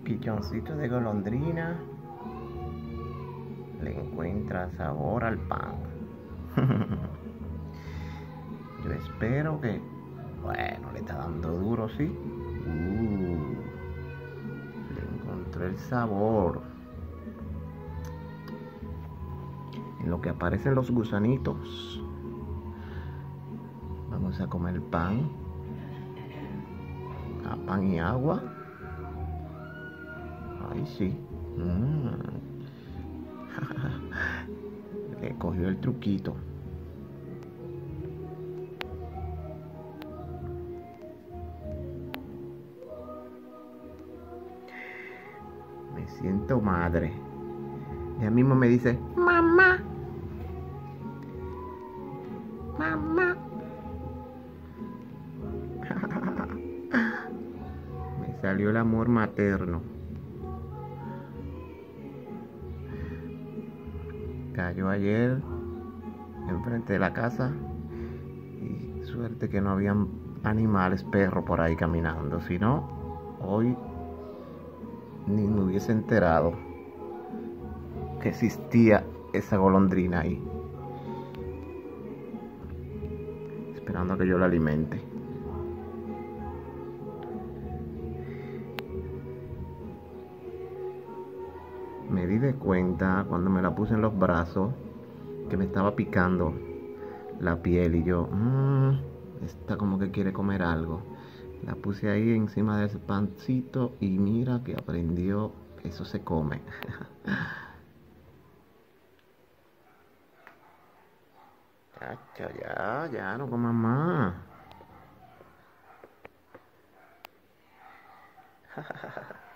pichoncito de golondrina le encuentra sabor al pan. Yo espero que, bueno, le está dando duro, ¿sí? Le encontré el sabor. En lo que aparecen los gusanitos, vamos a comer pan. A pan y agua. Ay, sí. Le cogió el truquito. Me siento madre. Ella mismo me dice, mamá. Mamá. Me salió el amor materno. Cayó ayer enfrente de la casa y suerte que no habían animales, perros por ahí caminando, si no, hoy ni me hubiese enterado que existía esa golondrina ahí, esperando a que yo la alimente. Me di de cuenta cuando me la puse en los brazos que me estaba picando la piel y yo, esta como que quiere comer algo. La puse ahí encima de ese pancito y mira que aprendió, eso se come. Chacha, ya, no comas más.